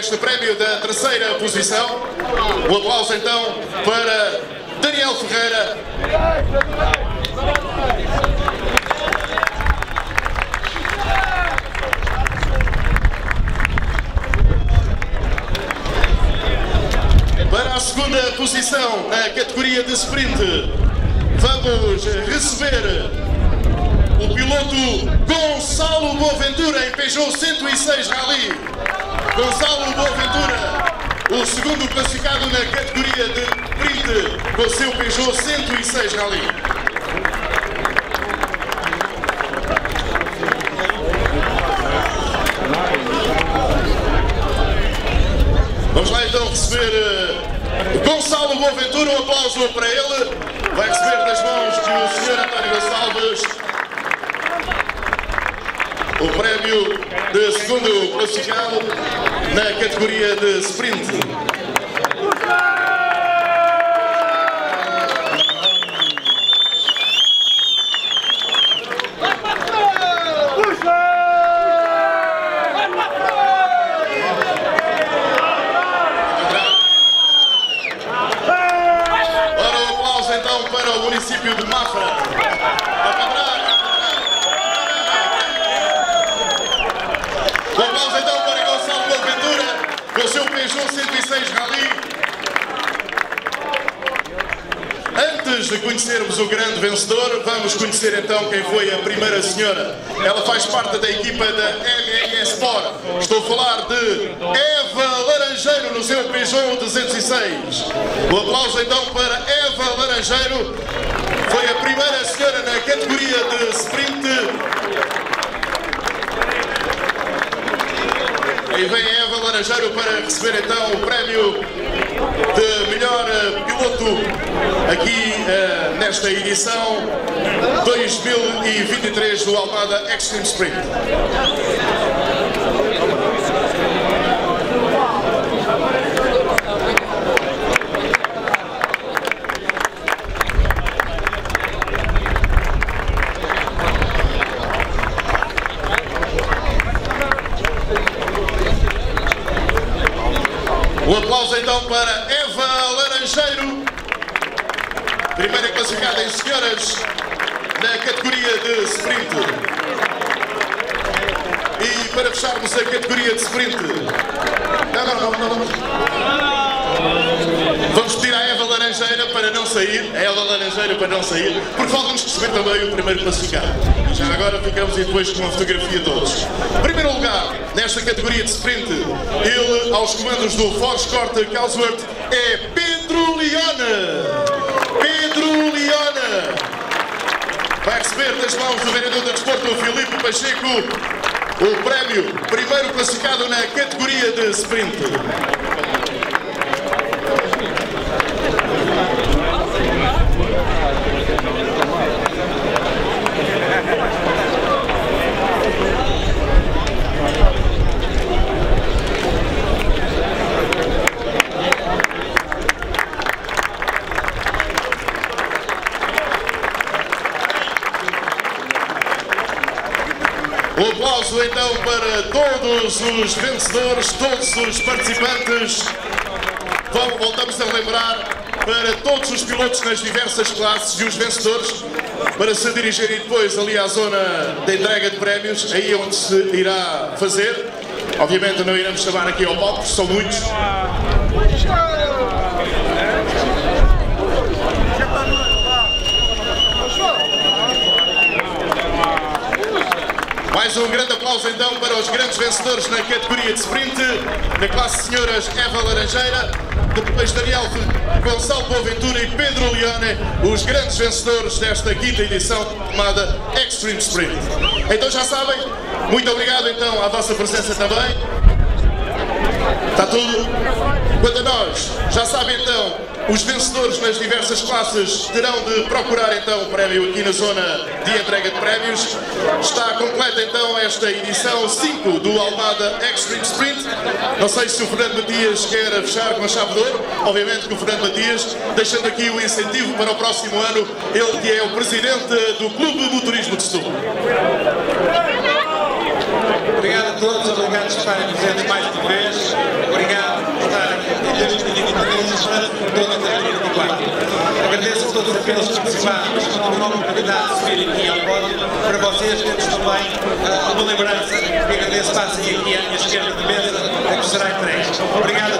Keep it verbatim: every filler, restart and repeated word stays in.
este prémio da terceira posição. Um aplauso então para Daniel Ferreira. Para a segunda posição na categoria de sprint, vamos receber o piloto Gonçalo Boaventura em Peugeot cento e seis Rally. Gonçalo Boaventura, o segundo classificado na categoria de sprint com o seu Peugeot cento e seis Rally. Vamos lá então receber uh, Gonçalo Boaventura, um aplauso para ele. Vai receber das mãos do senhor António Gonçalves o prémio de segundo classificado na categoria de sprint. Para o município de Mafra. Um aplauso então para Gonçalo Boaventura com o seu Peugeot cento e seis Rally. Antes de conhecermos o grande vencedor, vamos conhecer então quem foi a primeira senhora. Ela faz parte da equipa da M M S Sport. Estou a falar de Eva Laranjeiro no seu Peugeot duzentos e seis. Um aplauso então para Eva Laranjeiro. Foi a primeira senhora na categoria de sprint. Aí vem a Eva Laranjeiro para receber então o prémio de melhor piloto aqui uh, nesta edição dois mil e vinte e três do Almada Extreme Sprint. Um aplauso então para Eva Laranjeiro, primeira classificada em senhoras na categoria de sprint. E para fecharmos a categoria de sprint, não, não, não, não. Vamos pedir à Eva Laranjeira para não sair, a Eva Laranjeira para não sair, porque falta-nos receber também o primeiro classificado. Já agora ficamos e depois com uma fotografia de todos. Primeiro lugar, nesta categoria de sprint, ele, aos comandos do Ford Escort Cosworth, é Pedro Leone. Pedro Leone vai receber das mãos do vereador de desporto, Filipe Pacheco, o prémio primeiro classificado na categoria de sprint. Um aplauso então para todos os vencedores, todos os participantes. Voltamos a lembrar para todos os pilotos nas diversas classes e os vencedores para se dirigirem depois ali à zona de entrega de prémios, aí onde se irá fazer. Obviamente não iremos chamar aqui ao palco, são muitos. Mais um grande aplauso então para os grandes vencedores na categoria de sprint, na classe senhoras Eva Laranjeira, depois Daniel Gonçalo Boaventura e Pedro Leone, os grandes vencedores desta quinta edição chamada Extreme Sprint. Então já sabem, muito obrigado então à vossa presença também. Está tudo? Quanto a nós, já sabem então, os vencedores nas diversas classes terão de procurar então o prémio aqui na zona de entrega de prémios. Está completa então esta edição cinco do Almada Extreme Sprint. Não sei se o Fernando Matias quer fechar com a chave de ouro. Obviamente que o Fernando Matias, deixando aqui o incentivo para o próximo ano, ele que é o presidente do Clube de Motorismo de Setúbal. Obrigado a todos, obrigado por estarem presentes mais uma vez. agradeço para toda a categoria vinte e quatro. Agradeço a todos aqueles que participaram com a oportunidade de subir aqui ao pódio. Para vocês, temos também uh, uma lembrança que agradeço, passem aqui à minha esquerda de mesa, a que será entregue. Obrigado.